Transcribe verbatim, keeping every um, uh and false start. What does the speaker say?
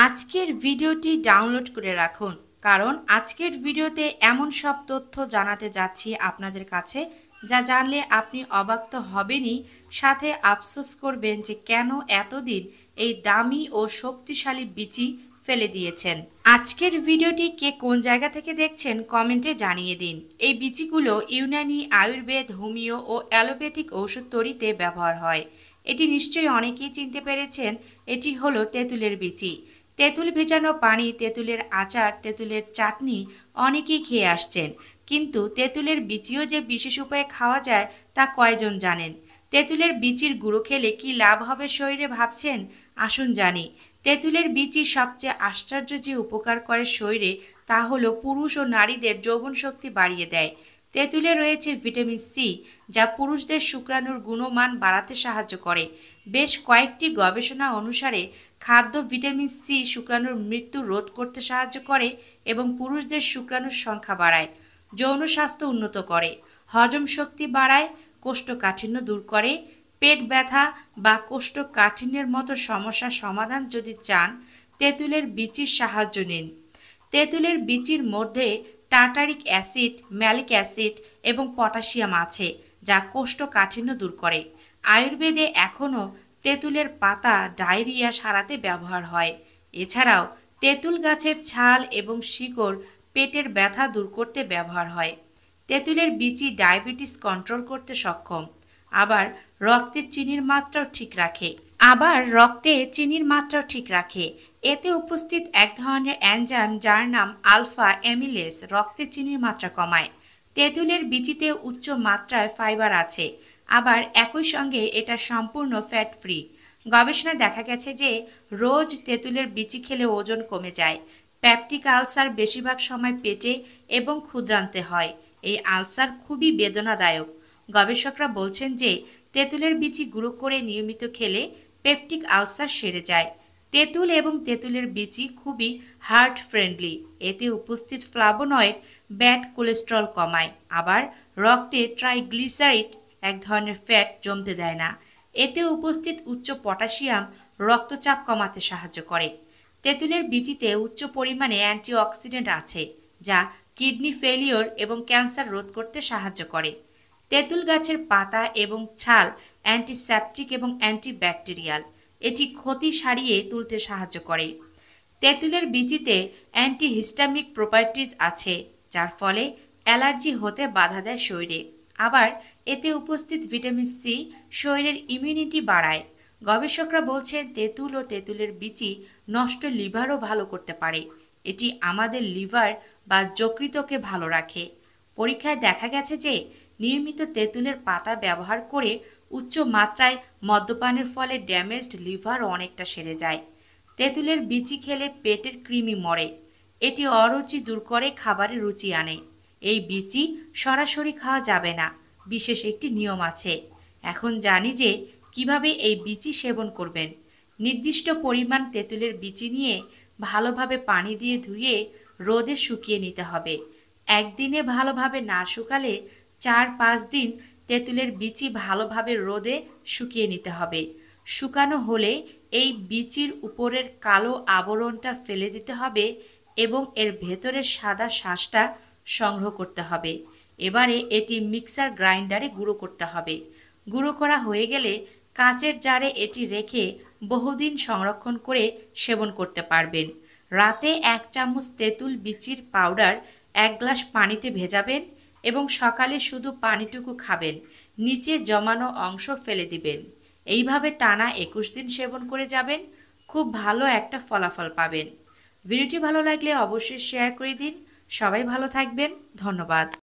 আজকের ভিডিওটি ডাউনলোড করে রাখুন, কারণ আজকের ভিডিওতে এমন সব তথ্য জানাতে যাচ্ছি আপনাদের কাছে যা জানলে আপনি অবাক তো হবেনই, সাথে আফসোস করবেন যে কেন এতদিন এই দামি ও শক্তিশালী বিচি ফেলে দিয়েছেন। আজকের ভিডিওটি কে কোন জায়গা থেকে দেখছেন কমেন্টে জানিয়ে দিন। এই বিচিগুলো ইউনানি, আয়ুর্বেদ, হোমিও ও অ্যালোপ্যাথিক ঔষধ তৈরিতে ব্যবহার হয়। এটি নিশ্চয়ই অনেকেই চিনতে পেরেছেন, এটি হলো তেঁতুলের বিচি। তেঁতুল ভেজানো পানি, তেঁতুলের আচার, তেঁতুলের চাটনি অনেকেই খেয়ে আসছেন, কিন্তু তেঁতুলের বিচিও যে বিশেষ উপায়ে খাওয়া যায় তা কয়জন জানেন? তেঁতুলের বিচির গুঁড়ো খেলে কি লাভ হবে শরীরে ভাবছেন? আসুন জানি। তেঁতুলের বিচি সবচেয়ে আশ্চর্য যে উপকার করে শরীরে তা হলো পুরুষ ও নারীদের যৌবন শক্তি বাড়িয়ে দেয়। তেঁতুলে রয়েছে ভিটামিন সি, যা পুরুষদের শুক্রাণুর গুণমান বাড়াতে সাহায্য করে। বেশ কয়েকটি গবেষণা অনুসারে খাদ্য ভিটামিন সি শুক্রাণুর মৃত্যু রোধ করতে সাহায্য করে এবং পুরুষদের শুক্রাণুর সংখ্যা বাড়ায়, যৌন স্বাস্থ্য উন্নত করে, হজম শক্তি বাড়ায়, কোষ্ঠকাঠিন্য দূর করে। পেট ব্যথা বা কোষ্ঠকাঠিন্যের মতো সমস্যার সমাধান যদি চান, তেঁতুলের বিচির সাহায্য নিন। তেঁতুলের বিচির মধ্যে টার্টারিক অ্যাসিড, ম্যালিক অ্যাসিড এবং পটাশিয়াম আছে, যা কোষ্ঠকাঠিন্য দূর করে। আয়ুর্বেদে এখনও তেঁতুলের পাতা ডায়রিয়া সারাতে ব্যবহার হয়। এছাড়াও তেঁতুল গাছের ছাল এবং শিকড় পেটের ব্যথা দূর করতে ব্যবহার হয়। তেঁতুলের বিচি ডায়াবেটিস কন্ট্রোল করতে সক্ষম। আবার রক্তে চিনির মাত্রাও ঠিক রাখে আবার রক্তে চিনির মাত্রাও ঠিক রাখে এতে উপস্থিত এক ধরনের এনজাইম যার নাম আলফা অ্যামিলেজ রক্তে চিনির মাত্রা কমায়। তেঁতুলের বিচিতে উচ্চ মাত্রায় ফাইবার আছে, আবার একই সঙ্গে এটা সম্পূর্ণ ফ্যাট ফ্রি। গবেষণায় দেখা গেছে যে রোজ তেঁতুলের বিচি খেলে ওজন কমে যায়। পেপটিক আলসার বেশিরভাগ সময় পেটে এবং ক্ষুদ্রান্তে হয়। এই আলসার খুবই বেদনাদায়ক। গবেষকরা বলছেন যে তেঁতুলের বিচি গুঁড়ো করে নিয়মিত খেলে পেপটিক আলসার সেরে যায়। তেঁতুল এবং তেঁতুলের বিচি খুবই হার্ট ফ্রেন্ডলি। এতে উপস্থিত ফ্লাভোনয়েড ব্যাড কোলেস্টেরল কমায়, আবার রক্তে ট্রাইগ্লিসারাইড এক ধরনের ফ্যাট জমতে দেয় না। এতে উপস্থিত উচ্চ পটাশিয়াম রক্তচাপ কমাতে সাহায্য করে। তেঁতুলের বিচিতে উচ্চ পরিমাণে অ্যান্টিঅক্সিডেন্ট আছে, যা কিডনি ফেলিওর এবং ক্যান্সার রোধ করতে সাহায্য করে। তেঁতুল গাছের পাতা এবং ছাল অ্যান্টিসেপটিক এবং অ্যান্টিব্যাকটেরিয়াল, এটি ক্ষতি সারিয়ে তুলতে সাহায্য করে। তেঁতুলের বিচিতে অ্যান্টিহিস্টামিক প্রপার্টিজ আছে, যার ফলে অ্যালার্জি হতে বাধা দেয় শরীরে। আবার এতে উপস্থিত ভিটামিন সি শরীরের ইমিউনিটি বাড়ায়। গবেষকরা বলছেন তেঁতুল ও তেঁতুলের বিচি নষ্ট লিভারও ভালো করতে পারে। এটি আমাদের লিভার বা যকৃতকে ভালো রাখে। পরীক্ষায় দেখা গেছে যে নিয়মিত তেঁতুলের পাতা ব্যবহার করে উচ্চ মাত্রায় মদ্যপানের ফলে ড্যামেজড লিভার অনেকটা সেরে যায়। তেঁতুলের বিচি খেলে পেটের কৃমি মরে। এটি অরুচি দূর করে, খাবারে রুচি আনে। এই বিচি সরাসরি খাওয়া যাবে না, বিশেষ একটি নিয়ম আছে। এখন জানি যে কিভাবে এই বিচি সেবন করবেন। নির্দিষ্ট পরিমাণ তেঁতুলের বিচি নিয়ে ভালোভাবে পানি দিয়ে ধুয়ে রোদে শুকিয়ে নিতে হবে। একদিনে ভালোভাবে না শুকালে চার পাঁচ দিন তেঁতুলের বিচি ভালোভাবে রোদে শুকিয়ে নিতে হবে। শুকানো হলে এই বিচির উপরের কালো আবরণটা ফেলে দিতে হবে এবং এর ভেতরের সাদা শাঁসটা সংগ্রহ করতে হবে। এবারে এটি মিক্সার গ্রাইন্ডারে গুঁড়ো করতে হবে। গুঁড়ো করা হয়ে গেলে কাচের জারে এটি রেখে বহুদিন সংরক্ষণ করে সেবন করতে পারবেন। রাতে এক চামচ তেঁতুল বিচির পাউডার এক গ্লাস পানিতে ভেজাবেন এবং সকালে শুধু পানিটুকু খাবেন, নিচে জমানো অংশ ফেলে দিবেন। এইভাবে টানা একুশ দিন সেবন করে যাবেন, খুব ভালো একটা ফলাফল পাবেন। ভিডিওটি ভালো লাগলে অবশ্যই শেয়ার করে দিন। সবাই ভালো থাকবেন। ধন্যবাদ।